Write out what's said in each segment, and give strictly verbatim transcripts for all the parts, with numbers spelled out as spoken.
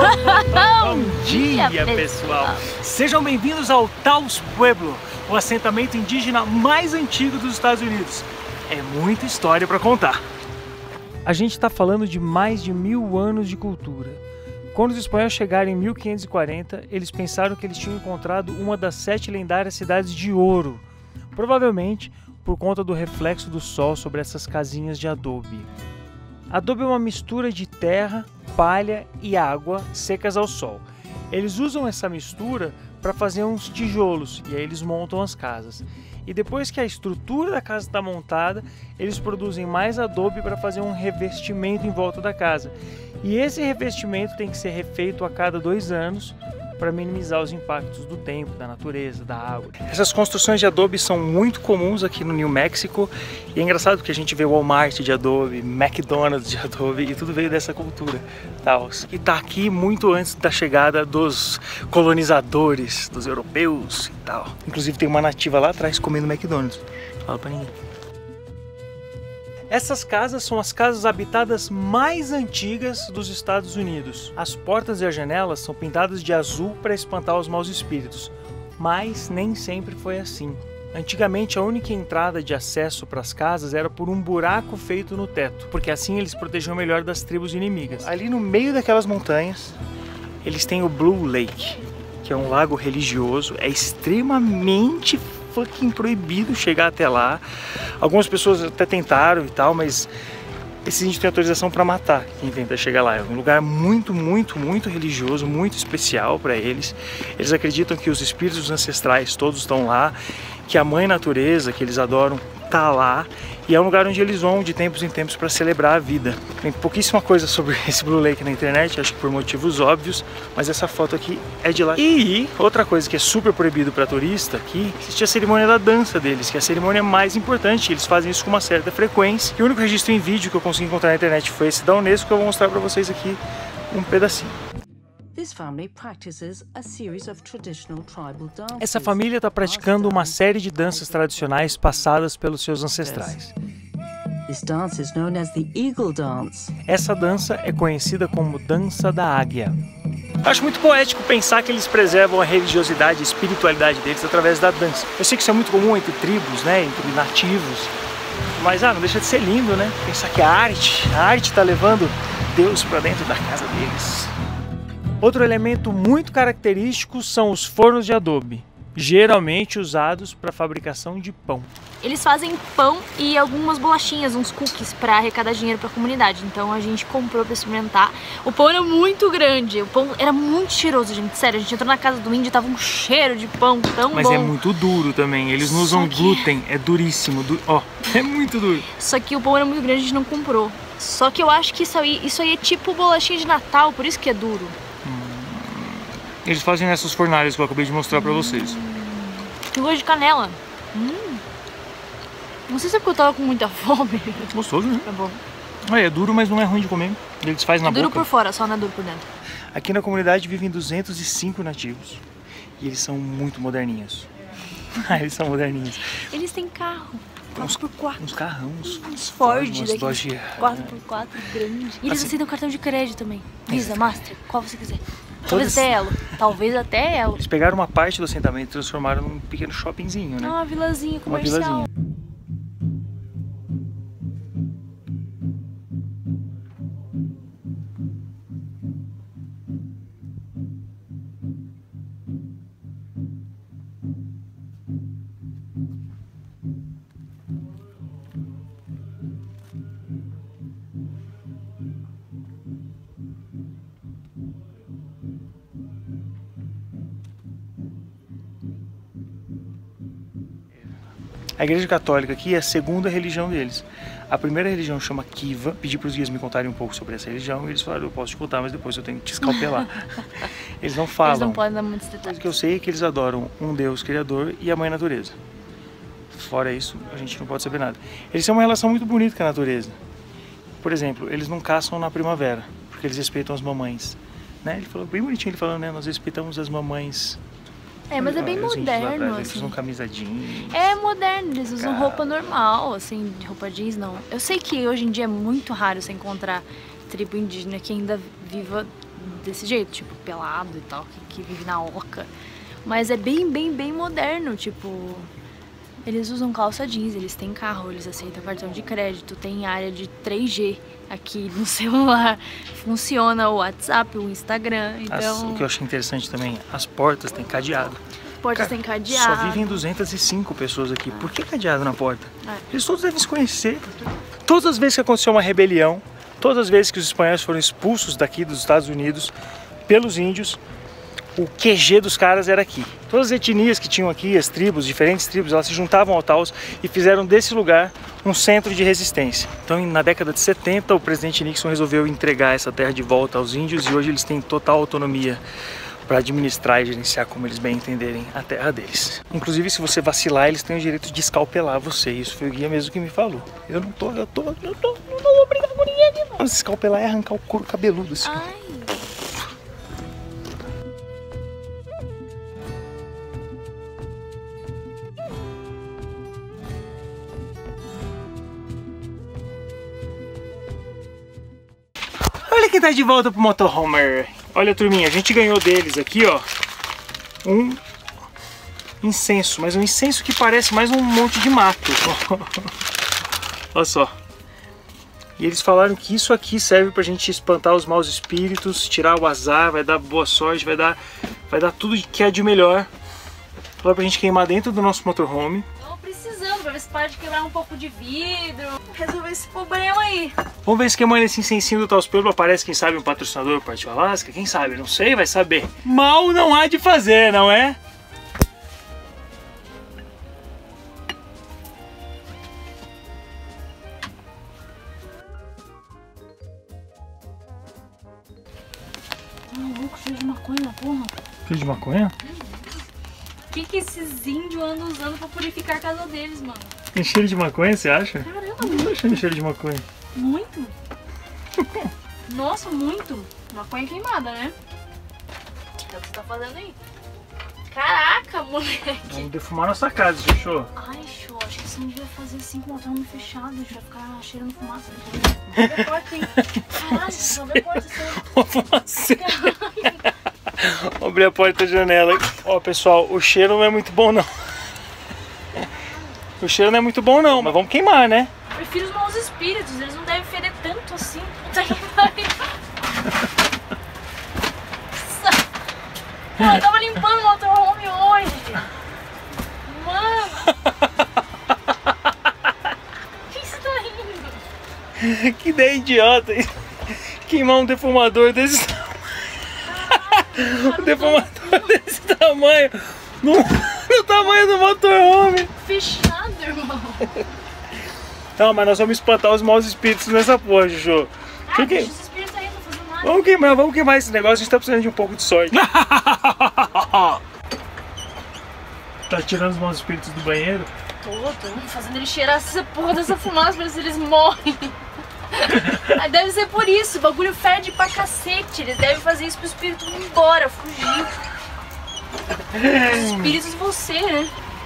Bom dia, pessoal! Sejam bem-vindos ao Taos Pueblo, o assentamento indígena mais antigo dos Estados Unidos. É muita história para contar. A gente está falando de mais de mil anos de cultura. Quando os espanhóis chegaram em mil quinhentos e quarenta, eles pensaram que eles tinham encontrado uma das sete lendárias cidades de ouro, provavelmente por conta do reflexo do sol sobre essas casinhas de adobe. Adobe é uma mistura de terra, palha e água secas ao sol. Eles usam essa mistura para fazer uns tijolos e aí eles montam as casas. E depois que a estrutura da casa está montada, eles produzem mais adobe para fazer um revestimento em volta da casa. E esse revestimento tem que ser refeito a cada dois anos para minimizar os impactos do tempo, da natureza, da água. Essas construções de adobe são muito comuns aqui no New Mexico e é engraçado porque a gente vê Walmart de adobe, McDonald's de adobe e tudo veio dessa cultura, Taos. E tá aqui muito antes da chegada dos colonizadores, dos europeus e tal. Inclusive tem uma nativa lá atrás comendo McDonald's. Fala pra ninguém. Essas casas são as casas habitadas mais antigas dos Estados Unidos. As portas e as janelas são pintadas de azul para espantar os maus espíritos, mas nem sempre foi assim. Antigamente a única entrada de acesso para as casas era por um buraco feito no teto, porque assim eles protegiam melhor das tribos inimigas. Ali no meio daquelas montanhas, eles têm o Blue Lake, que é um lago religioso, é extremamente fucking proibido chegar até lá. Algumas pessoas até tentaram e tal, mas esses índios têm autorização para matar quem tenta chegar lá. É um lugar muito, muito, muito religioso, muito especial para eles. Eles acreditam que os espíritos ancestrais todos estão lá, que a mãe natureza, que eles adoram, tá lá. E é um lugar onde eles vão de tempos em tempos para celebrar a vida. Tem pouquíssima coisa sobre esse Blue Lake na internet, acho que por motivos óbvios, mas essa foto aqui é de lá. E outra coisa que é super proibido para turista aqui, existe a cerimônia da dança deles, que é a cerimônia mais importante. Eles fazem isso com uma certa frequência. E o único registro em vídeo que eu consegui encontrar na internet foi esse da Unesco, que eu vou mostrar para vocês aqui um pedacinho. Essa família está praticando uma série de danças tradicionais passadas pelos seus ancestrais. Essa dança é conhecida como dança da águia. Acho muito poético pensar que eles preservam a religiosidade e a espiritualidade deles através da dança. Eu sei que isso é muito comum entre tribos, né, entre nativos, mas ah, não deixa de ser lindo, né? Pensar que a arte, a arte está levando Deus para dentro da casa deles. Outro elemento muito característico são os fornos de adobe, geralmente usados para a fabricação de pão. Eles fazem pão e algumas bolachinhas, uns cookies para arrecadar dinheiro para a comunidade. Então a gente comprou para experimentar. O pão era muito grande, o pão era muito cheiroso, gente. Sério, a gente entrou na casa do índio e tava um cheiro de pão tão Mas bom. Mas é muito duro também, eles não usam que... glúten, é duríssimo. Du... Ó, é muito duro. Só que o pão era muito grande, a gente não comprou. Só que eu acho que isso aí, isso aí é tipo bolachinha de Natal, por isso que é duro. Eles fazem nessas fornalhas que eu acabei de mostrar pra vocês. Tem gosto de canela. Hum. Não sei se é porque eu tava com muita fome. Gostoso, né? Tá bom. É, é duro, mas não é ruim de comer. Ele desfaz na é boca. Duro por fora, só não é duro por dentro. Aqui na comunidade vivem duzentos e cinco nativos. E eles são muito moderninhos. Eles são moderninhos. Eles têm carro. Uns, quatro por quatro. Uns carrão, uns, uns Ford, uns Dodge quatro por quatro grandes. E eles assim, aceitam cartão de crédito também. Visa, é. Master, qual você quiser. Todas... Talvez até Elo. Talvez até Elo. Eles pegaram uma parte do assentamento e transformaram num pequeno shoppingzinho, né? Ah, uma vilazinha comercial. Uma vilazinha. A Igreja Católica aqui é a segunda religião deles. A primeira religião chama Kiva. Pedi para os guias me contarem um pouco sobre essa religião e eles falaram, eu posso te contar, mas depois eu tenho que te escalpelar. Eles não falam. Eles não podem dar muitos detalhes. O que eu sei é que eles adoram um Deus Criador e a Mãe Natureza. Fora isso, a gente não pode saber nada. Eles têm uma relação muito bonita com a natureza. Por exemplo, eles não caçam na primavera, porque eles respeitam as mamães. Né? Ele falou bem bonitinho, ele falou, né? Nós respeitamos as mamães. É, mas é bem Eles moderno, eles assim. usam camisa jeans. É moderno, eles usam Cara. roupa normal, assim, roupa jeans não. Eu sei que hoje em dia é muito raro você encontrar tribo indígena que ainda viva desse jeito, tipo, pelado e tal, que, que vive na oca. Mas é bem, bem, bem moderno, tipo... Eles usam calça jeans, eles têm carro, eles aceitam cartão de crédito, tem área de três G aqui no celular, funciona o WhatsApp, o Instagram, então... As, o que eu achei interessante também, as portas têm cadeado. Portas têm cadeado. Só vivem duzentas e cinco pessoas aqui, por que cadeado na porta? É. Eles todos devem se conhecer. Todas as vezes que aconteceu uma rebelião, todas as vezes que os espanhóis foram expulsos daqui dos Estados Unidos pelos índios, o Q G dos caras era aqui. Todas as etnias que tinham aqui, as tribos, diferentes tribos, elas se juntavam ao Taos e fizeram desse lugar um centro de resistência. Então, na década de setenta, o presidente Nixon resolveu entregar essa terra de volta aos índios e hoje eles têm total autonomia para administrar e gerenciar como eles bem entenderem a terra deles. Inclusive, se você vacilar, eles têm o direito de escalpelar você. Isso foi o guia mesmo que me falou. Eu não tô, eu tô, eu tô, eu não vou brigar com ninguém aqui, não. Escalpelar é arrancar o couro cabeludo assim. Ai. Olha quem tá de volta pro Motorhomer. Olha, turminha, a gente ganhou deles aqui, ó, um incenso, mas um incenso que parece mais um monte de mato. Olha só. E eles falaram que isso aqui serve pra gente espantar os maus espíritos, tirar o azar, vai dar boa sorte, vai dar, vai dar tudo que é de melhor. Falaram pra gente queimar dentro do nosso motorhome. Pra ver se pode quebrar um pouco de vidro, resolver esse problema aí. Vamos ver se queimando esse incensinho do Taos Pueblo aparece, quem sabe, um patrocinador do Partiu Alasca, quem sabe, não sei, vai saber. Mal não há de fazer, não é? Tá maluco, cheio de maconha, porra. Cheio de maconha? O que que esses índios andam usando pra purificar a casa deles, mano? Tem cheiro de maconha, você acha? Caramba, Eu não tô achando cheiro de maconha. muito. Nossa, muito. Maconha queimada, né? É o que você tá fazendo aí. Caraca, moleque. Vamos defumar nossa casa, fechou? Ai, show. Acho que você não devia fazer assim com o motorhome fechado. A gente vai ficar cheirando fumaça. Abre a porta, hein? Caralho, abre a porta, Uma fumaceira. Vou abrir a porta da janela. Ó, pessoal, o cheiro não é muito bom, não. O cheiro não é muito bom, não. Mas vamos queimar, né? Eu prefiro os maus espíritos. Eles não devem feder tanto assim. Puta que pariu. Pô, eu tava limpando o motorhome hoje. Mano. O que você tá rindo? Que ideia idiota. Queimar um defumador desse tamanho. Um defumador desse tamanho. No, no tamanho do motorhome. Fechado, irmão. Não, mas nós vamos espantar os maus espíritos nessa porra, Chuchu. Ah, deixa os espíritos aí, não tô fazendo nada. Vamos queimar, vamos queimar esse negócio. A gente tá precisando de um pouco de sorte. Tá tirando os maus espíritos do banheiro? Tô, tô fazendo ele cheirar essa porra dessa fumaça pra ver se eles morrem. Deve ser por isso, o bagulho fede pra cacete. Eles devem fazer isso pro espírito ir embora, fugir. Os espíritos você, né?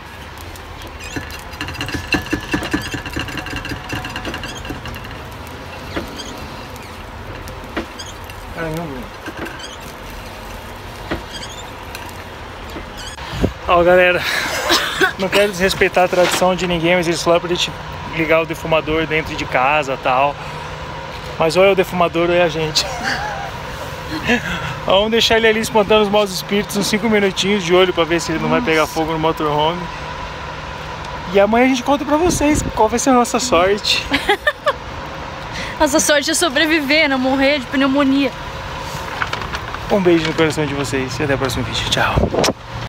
Caramba. Ó, galera, não quero desrespeitar a tradição de ninguém, mas eles falaram pra gente ligar o defumador dentro de casa e tal. Mas ou é o defumador ou é a gente. Vamos deixar ele ali espantando os maus espíritos uns cinco minutinhos de olho pra ver se ele não vai pegar fogo no motorhome. E amanhã a gente conta pra vocês qual vai ser a nossa sorte. Nossa sorte é sobreviver, não morrer de pneumonia. Um beijo no coração de vocês e até o próximo vídeo. Tchau.